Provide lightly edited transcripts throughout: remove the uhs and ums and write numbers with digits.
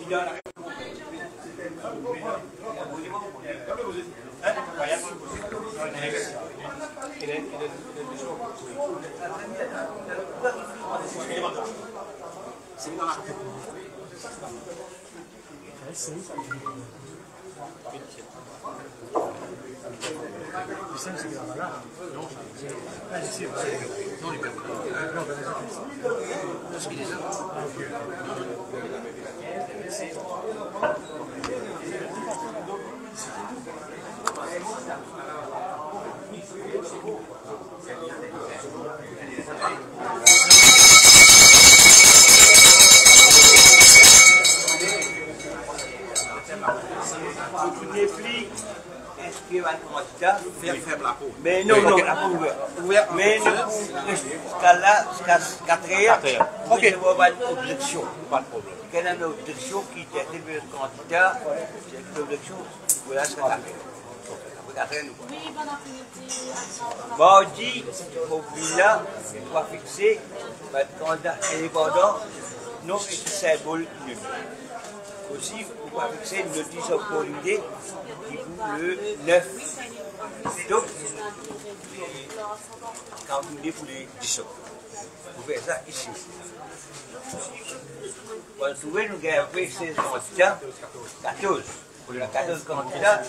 Mais non, non, la peau ouverte. Mais jusqu'à là, jusqu'à 4 heures, ok, il n'y a pas d'objection. Pas de problème. Quelle est l'objection qui était le candidat? C'est l'objection, voilà, c'est 4 heures. Oui, bon après-midi. Mardi, au villa, on va fixer le candidat indépendant, non symbole nul. Aussi, on va fixer une notice of qualité qui vous le 9. Donc, quand vous voulez pour les 10 vous faites ça ici. Vous trouvez, nous avons fait 16 candidats, 14. Pour les 14 candidats,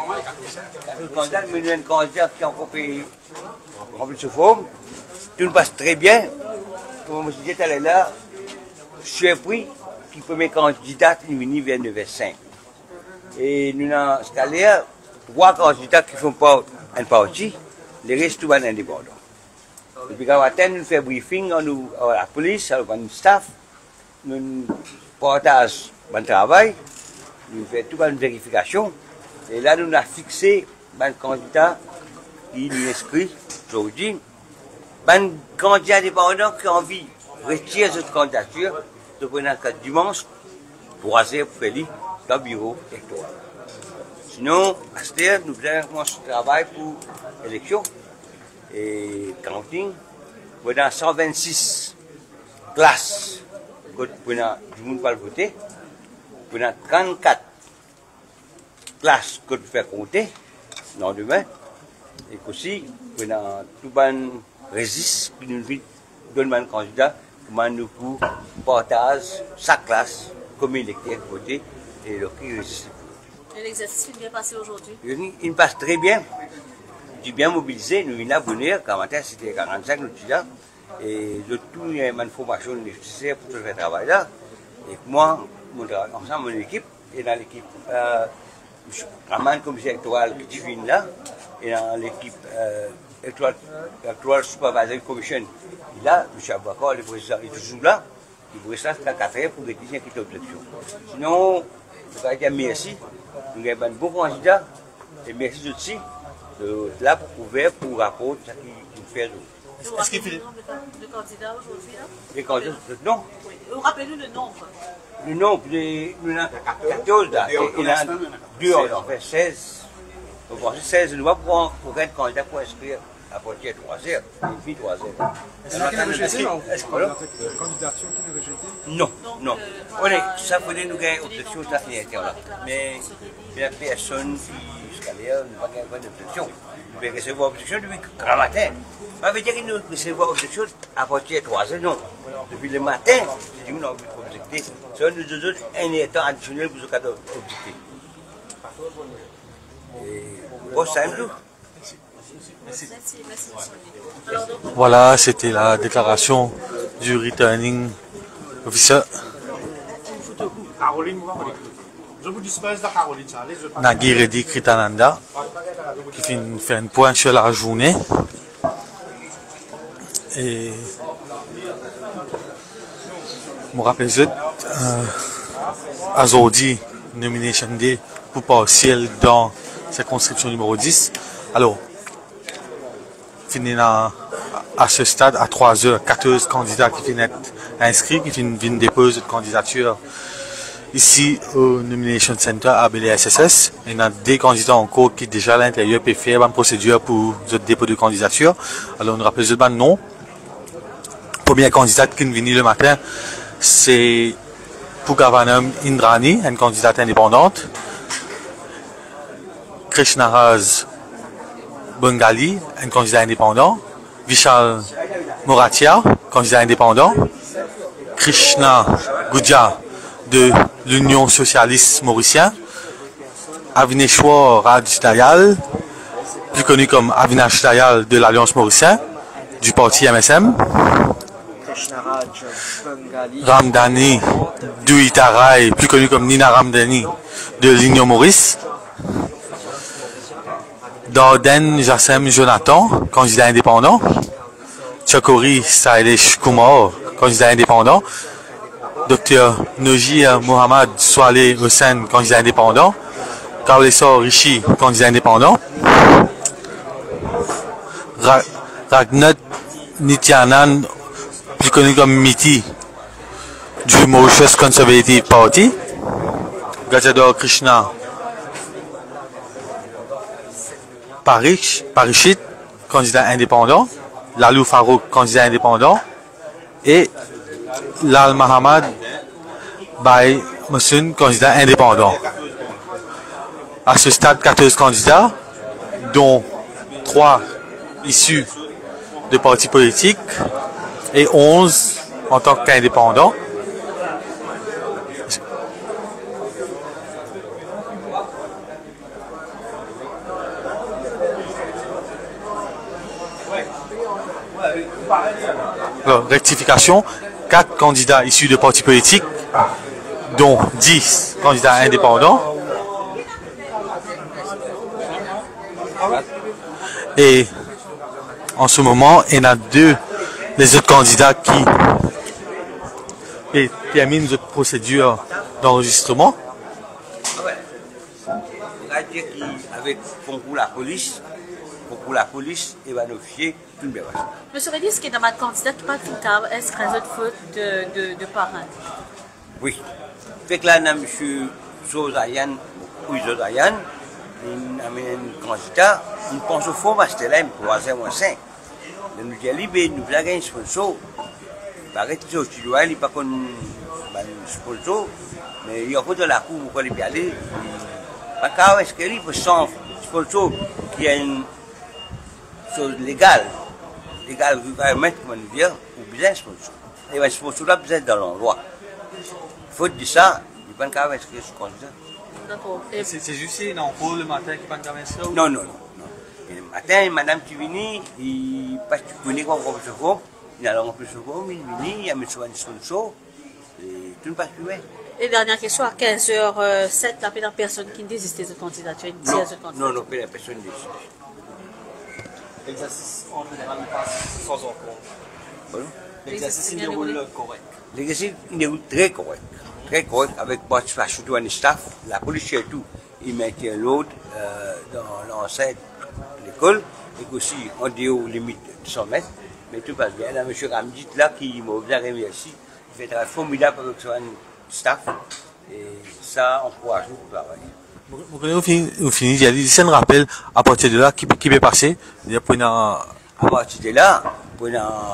14 candidats, mais nous avons un candidat qui a encore payé rempli ce forme. Tout passe très bien. Comme je disais tout à l'heure, surpris que le premier candidat est venu vers 9h05. Et nous avons installé 3 candidats qui font pas une partie, les restes tout indépendants. Depuis qu'à matin, nous faisons briefing à la police, à notre staff, nous partageons notre travail, nous faisons toute une vérification, et là nous avons fixé un candidat qui nous inscrit aujourd'hui, un candidat indépendant qui a envie de retirer cette candidature, de prendre dimanche, 3h pour faire dans le bureau électoral. Sinon, à ce terme, nous faisons ce travail pour l'élection et counting. Nous avons 126 classes pour du monde pour voter. Nous avons 34 classes que nous faisons compter dans demain. Et aussi, nous avons tout le registre qui nous donne un candidat pour partager sa classe comme électeur voter et le registre. L'exercice s'est bien passé aujourd'hui? Il passe très bien. J'ai bien mobilisé. Nous venons à venir. Quand matin, c'était 45 nous là. Et de tout, il y a une formation nécessaire pour ce travail-là. Et moi, ensemble, mon équipe, et dans l'équipe, Raman, commissaire électoral qui vient là, et dans l'équipe électoral supervisory commission, là, M. Abouakar, le président, est toujours là. Il vous reste là 4 heures pour rédiger une objection. Sinon, je vais dire merci. Nous avons un bon candidat et merci aussi de là pour ouvrir pour rapporter ce qu'il fait. Est-ce qu'il fait le candidat aujourd'hui? Les candidats, non. Oui. Rappelez-nous le nombre. Le nombre, nous avons 14 là. Il y a 2, on fait 16. Donc, on fait 16, nous allons prendre pour un candidat pour inscrire à partir de 3 heures. Une fille 3 heures. Est-ce qu'il est rejeté? Est-ce que la candidature qui est rejetée? Non, non. Ça faudrait nous gagner une objection là. Mais la personne qui jusqu'à l'air ne va pas gagner d'objection. Nous pouvons recevoir objection depuis le matin. Ça veut dire que nous recevons objection à partir de 3 heures, non. Depuis le matin, c'est nous avons objecté. Ça nous donne un état additionnel pour ce cas d'objecter. Bon, c'est un tout. Voilà, c'était la déclaration du returning officer. Nagui Reddy Kritananda, qui fait un point sur la journée. Et je me rappelle aujourd'hui, nomination day pour partiel dans circonscription numéro 10. Alors, à ce stade, à 3h, 14 candidats qui viennent être inscrits, qui viennent déposer de candidature ici au Nomination Center à BLSSS. Il y a des candidats encore qui déjà à l'intérieur peuvent faire une procédure pour le dépôt de candidature. Alors, on rappelle le nom. Première candidate qui est venue le matin, c'est Pugavanam Indrani, une candidate indépendante. Krishnaraz Bengali, un candidat indépendant. Vishal Moratia, candidat indépendant. Krishna Gudja de l'Union socialiste mauricienne. Avineshwar Raj Dayal, plus connu comme Avinash Dayal de l'Alliance mauricienne, du parti MSM. Ramdani Duitarai, plus connu comme Nina Ramdani de l'Union Maurice. Darden Jassem Jonathan, candidat indépendant. Chakori Sailesh Kumar, candidat indépendant. Dr Nojir Mohammad Swaleh Hussain, candidat indépendant. Kaulesor Rishi, candidat indépendant. Raghunath Nityanan, plus connu comme Miti, du Mauritius Conservative Party. Gajadhar Krishna Parishit, candidat indépendant. Lalou Farouk, candidat indépendant. Et Lal Mahamad Bai Mosun, candidat indépendant. À ce stade, 14 candidats, dont 3 issus de partis politiques et 11 en tant qu'indépendants. Alors, rectification, 4 candidats issus de partis politiques, dont 10 candidats indépendants. Et en ce moment, il y en a 2 les autres candidats qui terminent notre procédure d'enregistrement. Avec pour la police, il va notifier tout le monde. Monsieur Reddy, est-ce que dans ma candidate, pas tout à est-ce que les autres fautes de parrain? Oui. Fait que là, on a M. Zozayan, ou Zozayan, il a un candidat, il pense au fond, parce que là, il peut avoir 5. Il nous dit, il nous a gagné un sponsor. Il paraît que tu dois aller, il n'y a pas un sponsor, mais il y a pas de la cour pour aller y aller. Quand est-ce qu'il peut sans sponsor qui a une chose légale, requirement, comment dire, ou bien sponsor. Et bien, sponsor là, peut-être dans l'endroit. Faute de ça, il n'y a pas de est-ce que je candidat. D'accord. C'est juste une ampoule le matin qui va nous Non. Et le matin, madame qui vient, il passe du connais qu'on va se voir, il y a un peu de seconde, il vient, il y a un sponsor, et tout ne passe plus bien. Et dernière question, à 15h07, la personne qui désiste de candidature, une dizaine de candidatures. Non, la personne désiste. L'exercice en général passe sans encombre. Voilà. L'exercice il déroule correct. L'exercice déroule très correct. Très correct, avec surtout un staff, la police et tout. Il maintient l'autre dans l'enceinte de l'école, et aussi en dehors limite de 100 mètres. Mais tout passe bien. Là, M. Ramdit, là, qui m'a bien remercié, il fait un travail formidable avec son staff. Et ça, on pourra jouer pour travailler. Vous finissez, il y a des scènes rappels à partir de là qui peut passer. À partir de là, pour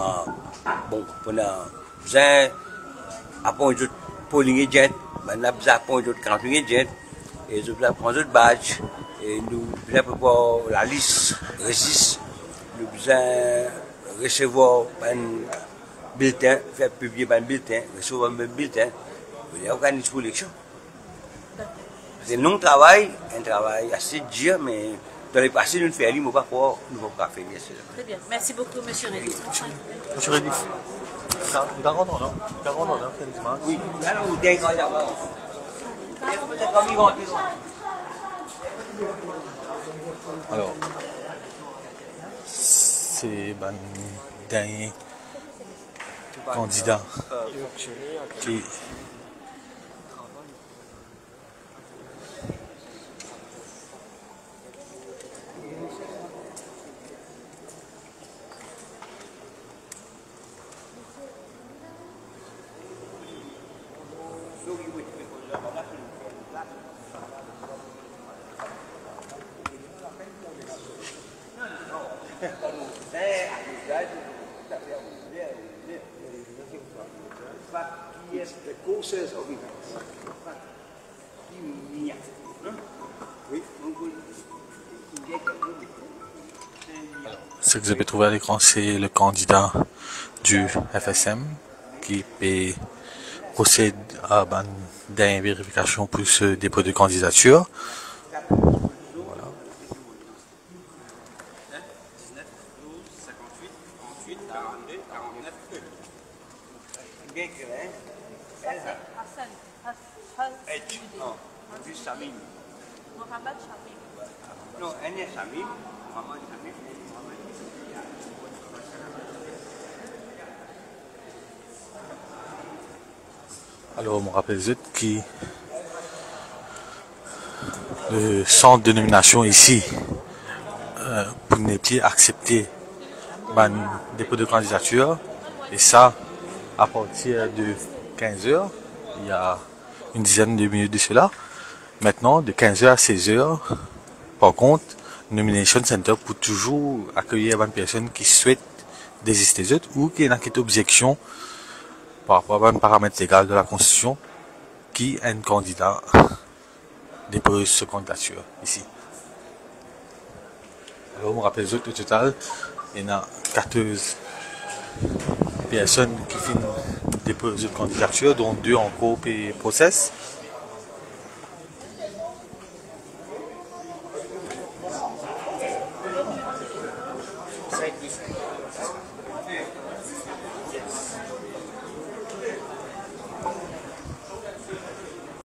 apprendre d'autres polling agents, on a besoin d'apprendre d'autres camping agents, et nous avons besoin d'autres badges, et nous avons la liste, registre, nous avons besoin de recevoir un bulletin, faire publier un bulletin, recevoir un bulletin, et organiser pour l'élection. C'est un travail assez dur, mais dans les passés, nous ne faisons pas pour nous faire faire. Très bien. Merci beaucoup, M. Reddy. Monsieur Reddy. Oui, là, on est alors, c'est un dernier candidat qui the courses of events. Ce que vous avez trouvé à l'écran, c'est le candidat du FSM qui procède à une vérification pour ce dépôt de candidature. Voilà. Non, du Samim. Non, elle est Samim. Mohamed Samim. Alors, on me rappelle que le centre de nomination ici, pour ne plus accepter le dépôt de candidature, et ça, à partir de 15 h, il y a une dizaine de minutes de cela. Maintenant, de 15 h à 16 h, par contre, Nomination Center peut toujours accueillir une personne qui souhaite désister des autres ou qui n'a qu'une objection par rapport à un paramètre légal de la Constitution qui un candidat dépose sa candidature ici. Alors, on me rappelle au total, il y a 14 personnes qui déposent une candidature, dont 2 en cours et process.